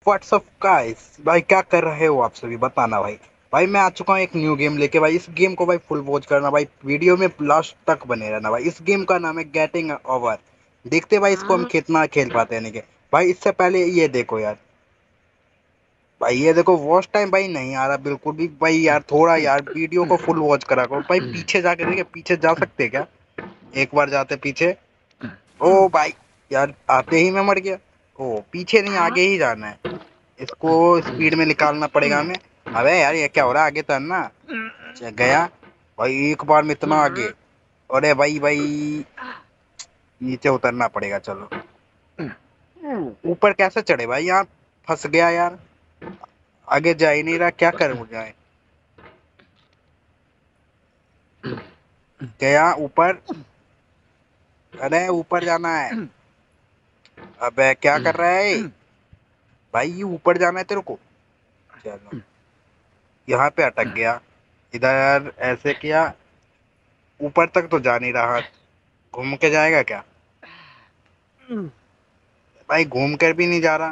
WhatsApp guys भाई, क्या कर रहे हो आप सभी, बताना भाई। भाई मैं आ चुका हूँ एक न्यू गेम लेके भाई। इस गेम को भाई फुल वॉच करना भाई, वीडियो में लास्ट तक बने रहना भाई। इस गेम का नाम है गेटिंग ओवर। देखते भाई इसको हम कितना खेल पाते हैं नहीं के। भाई इससे पहले ये देखो यार, भाई ये देखो वॉच टाइम भाई नहीं आ रहा बिल्कुल भी भाई। यार थोड़ा यार वीडियो को फुल वॉच करा करो भाई। पीछे जाके देखिए, पीछे जा सकते हैं क्या? एक बार जाते पीछे। ओ भाई, यार आते ही मैं मर गया। ओ पीछे नहीं, आगे ही जाना है। इसको स्पीड में निकालना पड़ेगा हमें। अबे यार ये क्या हो रहा है, आगे तरना। गया भाई, एक बार में इतना आगे। अरे भाई भाई, नीचे उतरना पड़ेगा। चलो ऊपर कैसे चढ़े भाई, यहाँ फंस गया यार। आगे जा ही नहीं रहा, क्या करूँ जाए। गया ऊपर। अरे ऊपर जाना है। अबे क्या कर रहा है भाई, ये ऊपर जाना है तेरे को। चलो यहाँ पे अटक गया। इधर ऐसे किया, ऊपर तक तो जा नहीं रहा। घूम के जाएगा क्या भाई? घूम कर भी नहीं जा रहा।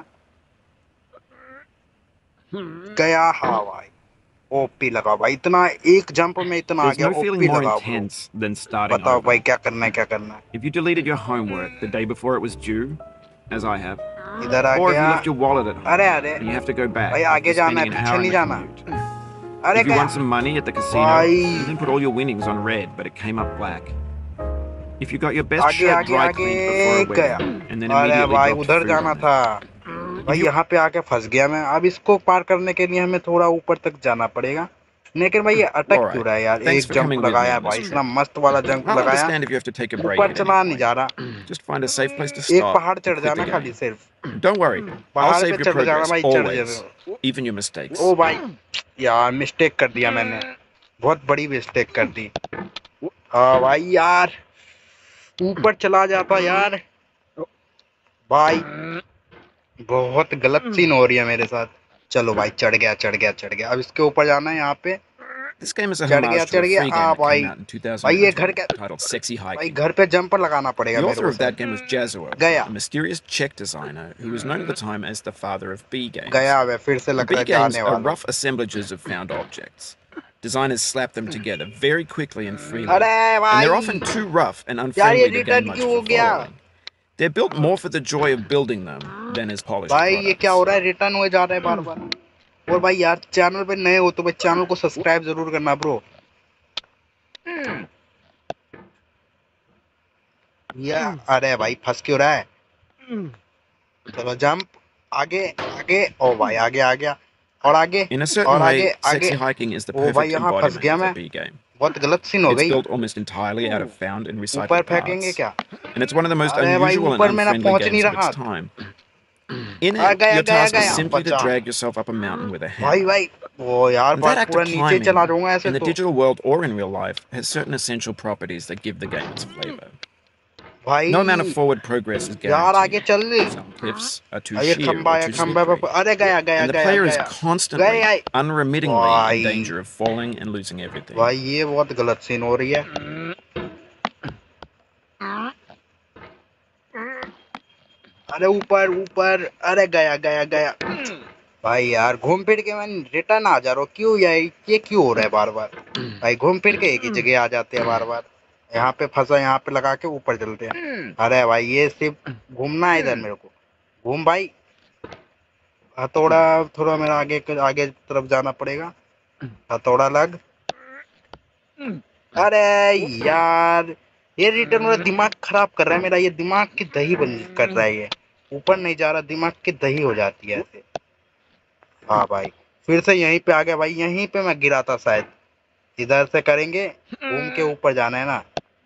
गया, हाँ भाई। ओपी लगा भाई, इतना एक जंप में इतना आ There's गया। no feeling ओपी more लगा ब्रो। intense than starting बताओ over. भाई क्या करना है, क्या करना है। If you deleted your homework the day before it was due, as I have, इधर आ or if you गया। left your wallet at अरे home अरे and you have to go back भाई, आगे after जाना spending है, an पीछे hour in नहीं the जाना। commute. अरे If you गया won some money at the casino, भाई। you didn't put all your winnings on red, but it came up black. If you got your best आगे shirt आगे dry आगे cleaned before a गया। wedding and then अरे immediately भाई dropped उधर food जाना on था it. भाई, If you यहाँ पे आके फंस गया मैं। अब इसको पार करने के लिए हमें थोड़ा ऊपर तक जाना पड़ेगा। लेकिन भाई ये अटक क्यों Alright, रहा है यार? thanks एक for jump coming with me लगाया on भाई, this इतना trip. मस्त वाला जंप I'll लगाया, understand if you have to take a break ऊपर at any चला नहीं point. जा रहा। Just find a safe place to एक stop पहाड़ and चढ़ quit the जाना खाली game. सिर्फ। Don't worry, I'll पहाड़ पे save your चढ़ जाना progress भाई, चढ़ always, जाना। even your mistakes. ओ भाई, यार मिस्टेक कर दिया मैंने, बहुत बड़ी मिस्टेक कर दी। हाँ भाई यार, ऊपर चला जाता यार। भाई बहुत गलत सीन हो रही है मेरे साथ। चलो भाई, चढ़ गया चढ़ गया चढ़ गया। अब इसके ऊपर जाना है, यहाँ पे This game is a चढ़ गया homage to a चढ़ गया। free game uh that came भाई, out in भाई ये 2002 घर क्या, titled Sexy भाई Hiking. घर पे जंपर लगाना पड़ेगा The मेरे author को of that शायद। game was Jazuo, गया a mysterious Czech designer who was known at the time as the father of B games. गया वे, फिर से And लग रहा B है games जाने are वाला। rough assemblages of found objects. Designers slap them together very quickly and freely, अरे and they're भाई often too rough and यार, ये unfriendly to gain return much क्यों of हो a गया? following. They're built more for the joy of building them than as polished भाई ये क्या products. हो रहा है, रिटर्न हो जा रहा है बार बार। और भाई यार, चैनल पे नए हो तो भाई चैनल को सब्सक्राइब जरूर करना ब्रो। ये अरे भाई फंस क्यों रहा है? चलो जंप, आगे आगे। ओ भाई आगे आ गया, और आगे In a और certain आगे way, आगे। Sexy Hiking is the ओ भाई perfect यहाँ फंस embodiment गया of a मैं, B game. बहुत गलत सीन हो It's गई। built almost entirely out of found and ऊपर recycled फेंकेंगे parts, क्या? and it's one of the most अरे भाई unusual and ऊपर मैं ना unfriendly पहुंच नहीं games of its रहा। time. In आ it, गया your गया task is गया, simply to बचा। drag yourself up a mountain with a भाई hammer. भाई, वो यार And बार that act पूरा of नीचे चला climbing, जाऊंगा ऐसे in the तो। digital world or in real life, has certain essential properties that give the game its flavor. भाई No amount of forward progress is यार आगे guaranteed. चल। Some cliffs are too ये sheer खंबा or है, too खंबे पे slippery, अरे गया गया and the गया player is गया constantly, गया। unremittingly in भाई danger of falling and losing everything. भाई ये बहुत गलत सीन हो रही है। अरे ऊपर ऊपर, अरे गया गया गया। भाई यार घूम फिर के मैं रिटर्न आ जा रहा हूँ, क्यों ये क्यों हो रहा है बार बार? भाई घूम फिर के एक ही जगह आ जाते हैं बार बार। यहाँ पे फंसा, यहाँ पे लगा के ऊपर चलते हैं। अरे भाई ये सिर्फ घूमना है इधर मेरे को। घूम भाई, हथौड़ा थोड़ा मेरा आगे आगे तरफ जाना पड़ेगा। हथौड़ा लग। अरे यार, ये रिटर्न मेरा दिमाग खराब कर रहा है मेरा। ये दिमाग की दही बन कर रहा है, ये ऊपर नहीं जा रहा, दिमाग की दही हो जाती है ऐसे। हाँ भाई, फिर से यहीं पे आ गया भाई, यहीं पे मैं गिरा था शायद। इधर से करेंगे, घूम के ऊपर जाना है ना।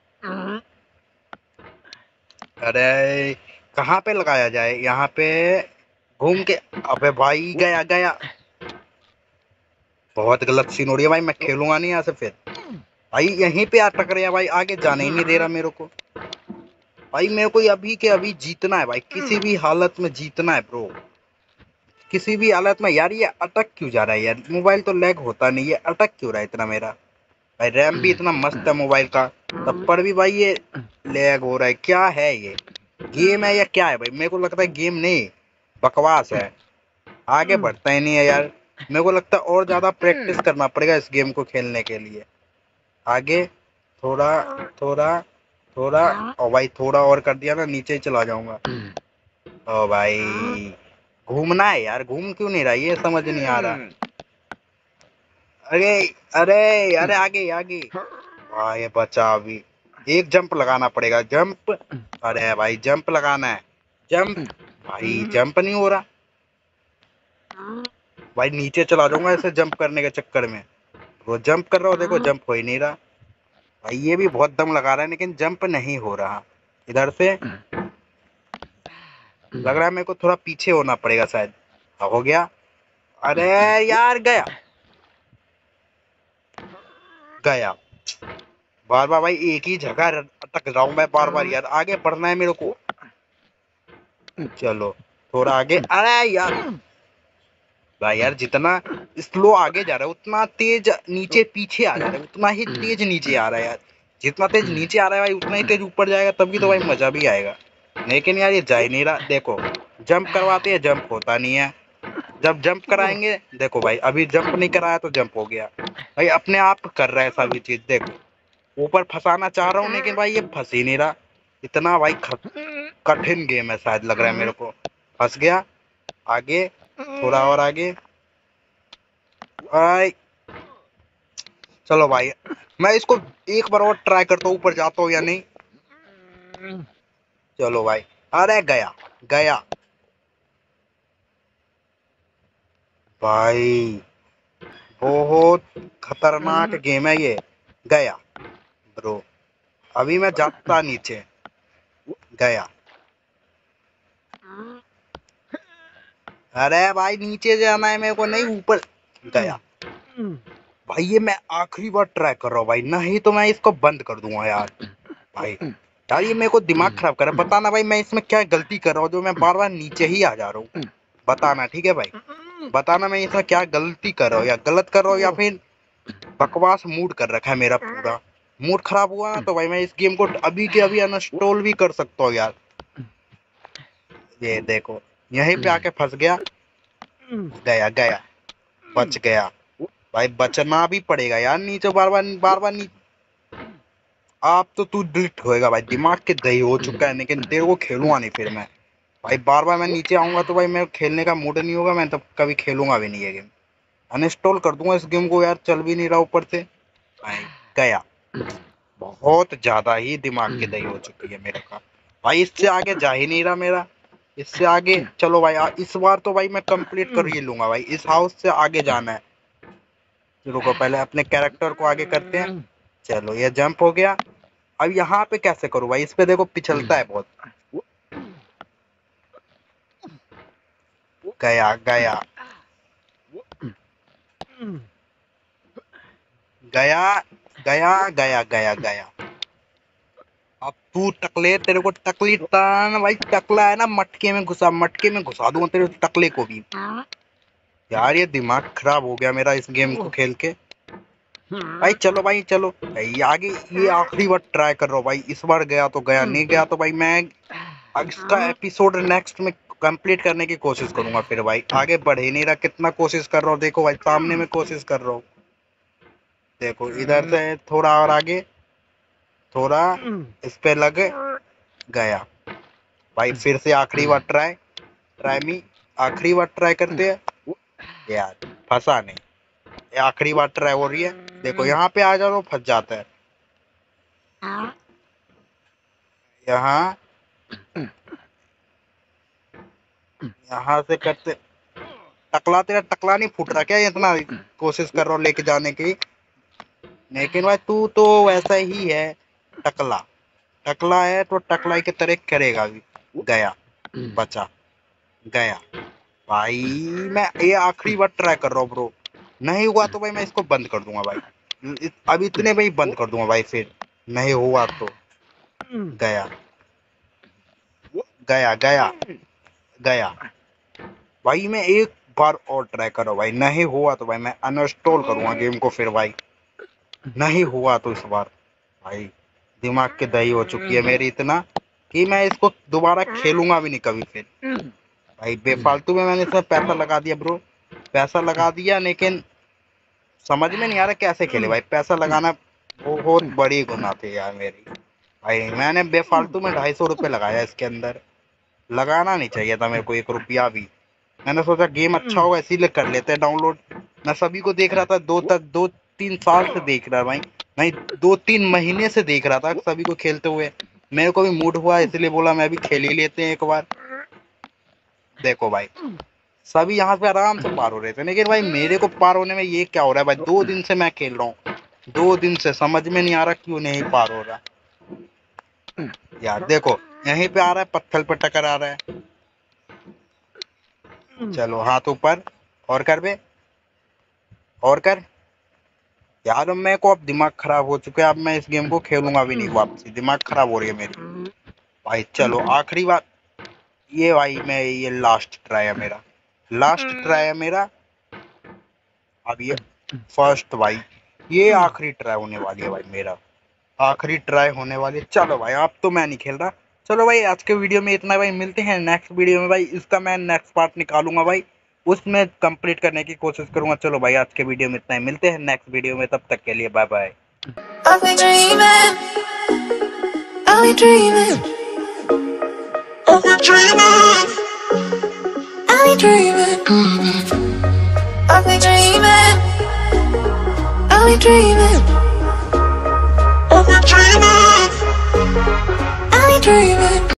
अरे कहाँ पे लगाया जाए, यहाँ पे घूम के। अबे भाई गया गया। बहुत गलत सीन हो रही है भाई, मैं खेलूंगा नहीं यहाँ से फिर। भाई यहीं पे अटक रहे हैं भाई, आगे जाने ही नहीं दे रहा मेरे को। भाई मेरे को अभी के अभी जीतना है भाई, किसी भी हालत में जीतना है ब्रो, किसी भी हालत में। यार ये अटक क्यों जा रहा है यार? मोबाइल तो लैग होता नहीं, ये अटक क्यों रहा है इतना मेरा? भाई रैम भी इतना मस्त है मोबाइल का, तब पर भी भाई ये लैग हो रहा है। क्या है ये, गेम है या क्या है भाई? मेरे को लगता है गेम नहीं, बकवास है। आगे बढ़ता ही नहीं है यार। मेरे को लगता है और ज्यादा प्रैक्टिस करना पड़ेगा इस गेम को खेलने के लिए। आगे थोड़ा थोड़ा थोड़ा, और भाई थोड़ा और कर दिया ना नीचे ही चला जाऊंगा। ओ भाई घूमना है यार, घूम क्यों नहीं रहा ये समझ नहीं आ रहा। अरे अरे अरे आगे आगे। वाह ये बचा अभी। एक जंप लगाना पड़ेगा, जंप। अरे भाई जंप लगाना है, जंप। भाई जंप नहीं हो रहा। भाई नीचे चला जाऊंगा ऐसे जंप करने के चक्कर में। वो जंप कर रहा हो, देखो जंप हो ही नहीं रहा। भाई ये भी बहुत दम लगा रहा है लेकिन जंप नहीं हो रहा। इधर से लग रहा है मेरे को थोड़ा पीछे होना पड़ेगा शायद। हाँ, हो गया। अरे यार गया गया। बार बार भाई एक ही जगह अटक रहा हूँ मैं बार बार यार। आगे बढ़ना है मेरे को। चलो थोड़ा आगे। अरे यार भाई यार जितना स्लो आगे जा रहा है उतना तेज नीचे पीछे आ जा रहा है, उतना ही तेज नीचे आ रहा है यार। जितना तेज नीचे आ रहा है भाई उतना ही तेज ऊपर जाएगा, तभी तो भाई मजा भी आएगा। लेकिन यार ये जा ही नहीं रहा। देखो जंप करवाते हैं, जंप होता नहीं है। जब जंप कराएंगे, देखो भाई अभी जंप नहीं कराया तो जंप हो गया। भाई अपने आप कर रहा है सभी चीज। देखो ऊपर फंसाना चाह रहा हूँ लेकिन भाई ये फंस ही नहीं रहा। इतना भाई कठिन गेम है शायद लग रहा है मेरे को। फंस गया। आगे थोड़ा और आगे। भाई चलो भाई मैं इसको एक बार और ट्राई करता हूँ ऊपर जाता हूँ या नहीं। चलो भाई। अरे गया गया। भाई बहुत खतरनाक गेम है ये। गया ब्रो। अभी मैं जाता नीचे। गया। अरे भाई नीचे जाना है मेरे को, नहीं ऊपर। गया। भाई ये मैं आखिरी बार ट्राई कर रहा हूँ भाई, नहीं तो मैं इसको बंद कर दूंगा यार। भाई यार ये मेरे को दिमाग खराब कर रहा है। बताना भाई मैं इसमें क्या गलती कर रहा हूँ जो मैं बार बार नीचे ही आ जा रहा हूँ। बताना ठीक है भाई। बताना मैं इसमें क्या गलती कर रहा हूँ, या गलत कर रहा हूँ, या फिर बकवास मूड कर रखा है मेरा पूरा। मूड खराब हुआ ना तो भाई मैं इस गेम को अभी के अभी अनइंस्टॉल भी कर सकता हूँ यार। ये देखो यहीं पे आके फंस गया। गया गया। बच गया। भाई बचना भी पड़ेगा यार, नीचे बार बार नीचे। आप तो तू डिलीट होएगा भाई, दिमाग के दही हो चुका है, लेकिन तेरे को खेलूंगा नहीं फिर मैं। भाई बार बार मैं नीचे आऊंगा तो भाई मैं खेलने का मूड नहीं होगा, मैं तब कभी खेलूंगा भी नहीं ये गेम। अनइंस्टॉल कर दूंगा इस गेम को यार, चल भी नहीं रहा ऊपर से। भाई गया। बहुत ज्यादा ही दिमाग की दही हो चुकी है मेरे का। भाई इससे आगे जा ही नहीं रहा मेरा। इससे आगे चलो भाई इस बार तो भाई मैं कंप्लीट कर ही लूंगा भाई, इस हाउस से आगे जाना है। रुको पहले अपने कैरेक्टर को आगे करते हैं। चलो ये जंप हो गया। अब यहाँ पे कैसे करूँ भाई, इस पे देखो पिछलता है बहुत। गया गया गया गया गया गया गया। अब तू टकले, तेरे को टकली तान भाई, टकला है ना मटके में घुसा दूंगा तेरे टकले को भी। यार ये दिमाग खराब हो गया मेरा इस गेम को खेल के। भाई चलो भाई चलो भाई आगे। ये आखिरी बार ट्राई कर रहा हूँ भाई, इस बार गया तो गया, नहीं गया तो भाई मैं इसका एपिसोड नेक्स्ट में कंप्लीट करने की कोशिश करूंगा। फिर भाई आगे बढ़ ही नहीं रहा, कितना कोशिश कर रहा हूँ देखो भाई, सामने में कोशिश कर रहा हूँ। देखो इधर से थोड़ा और आगे, थोड़ा इस पे लग गया। भाई फिर से आखिरी बार ट्राई, ट्राई मी, आखिरी बार ट्राई करते हैं यार। फंसा नहीं, ये आखिरी बार ट्राई हो रही है। देखो यहाँ पे आ जाओ फंस जाता है। यहाँ यहाँ से करते। टकला तेरा टकला नहीं फूट रहा क्या, इतना कोशिश कर रहा हूँ लेके जाने की। लेकिन भाई तू तो वैसा ही है, टकला। टकला है तो टकलाई की तरह करेगा भी। गया। बचा। गया। भाई मैं ये आखिरी बार ट्राई कर रहा हूँ ब्रो, नहीं हुआ तो भाई मैं इसको बंद कर दूंगा भाई। अब इतने में ही बंद कर दूंगा भाई, फिर नहीं हुआ तो। गया गया गया गया। भाई मैं एक बार और ट्राई करो भाई, नहीं हुआ तो भाई मैं अनइंस्टॉल करूंगा गेम को फिर भाई। नहीं हुआ तो इस बार भाई दिमाग की दही हो चुकी है मेरी इतना कि मैं इसको दोबारा खेलूंगा भी नहीं कभी फिर। भाई बेफालतू में मैंने इसमें पैसा लगा दिया ब्रो, पैसा लगा दिया, लेकिन समझ में नहीं आ रहा कैसे खेले भाई। पैसा लगाना बहुत बड़ी गुनाह थी यार मेरी। भाई मैंने बेफालतू में 250 रुपये लगाया इसके अंदर, लगाना नहीं चाहिए था मेरे को 1 रुपया भी। मैंने सोचा गेम अच्छा होगा इसीलिए कर लेते हैं डाउनलोड। मैं सभी को देख रहा था, 2-3 साल से देख रहा भाई, नहीं 2-3 महीने से देख रहा था सभी को खेलते हुए। मेरे को भी मूड हुआ इसलिए बोला मैं भी खेल ही लेते हैं एक बार। देखो भाई सभी यहाँ पे आराम से पार हो रहे थे, लेकिन भाई मेरे को पार होने में ये क्या हो रहा है भाई। 2 दिन से मैं खेल रहा हूँ, 2 दिन से समझ में नहीं आ रहा क्यों नहीं पार हो रहा यार। देखो यहीं पे आ रहा है, पत्थर पे टक्कर आ रहा है। चलो हाथ ऊपर, और कर बे, और कर यार। अब मेरे को अब दिमाग खराब हो चुका है, अब मैं इस गेम को खेलूंगा भी नहीं वापसी, दिमाग खराब हो रही है मेरी भाई। चलो आखिरी बार ये भाई, मैं ये लास्ट ट्राई है मेरा, लास्ट ट्राई है मेरा। अब ये फर्स्ट भाई, ये आखिरी ट्राई होने वाली है भाई, मेरा आखिरी ट्राई होने वाली है। चलो भाई अब तो मैं नहीं खेल रहा। चलो भाई आज के वीडियो में इतना भाई, मिलते हैं नेक्स्ट वीडियो में भाई। इसका मैं नेक्स्ट पार्ट निकालूंगा भाई, उसमें कंप्लीट करने की कोशिश करूंगा। चलो भाई आज के वीडियो में इतना ही, मिलते हैं नेक्स्ट वीडियो में, तब तक के लिए bye bye. I'll be dreaming, I'll be dreaming, I'll be dreaming, I'll be dreaming, I'll be dreaming, I'll be dreaming.